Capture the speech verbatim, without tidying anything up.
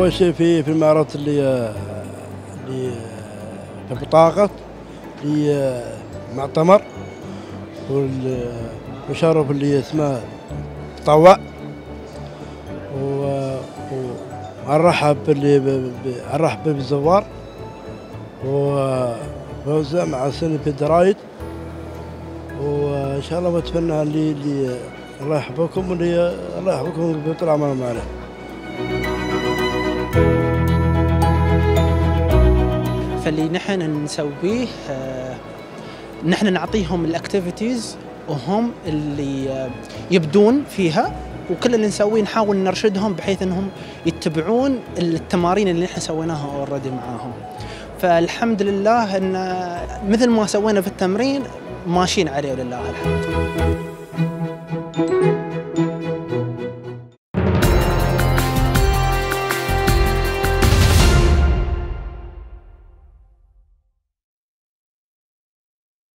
أول شيء في في المعرض اللي اللي في بطاقة لمعتمر والمشرف اللي اسمه طوع، ونرحب باللي نرحب بالزوار، وفوزة مع سنة في الدرايد، وإن شاء الله بتمنى اللي اللي الله يحفظكم واللي الله يحفظكم بطول عمرنا معنا. فاللي نحن نسويه نحن نعطيهم الاكتيفيتيز وهم اللي يبدون فيها، وكل اللي نسويه نحاول نرشدهم بحيث انهم يتبعون التمارين اللي نحن سويناها اوريدي معاهم. فالحمد لله ان مثل ما سوينا في التمرين ماشيين عليه ولله الحمد.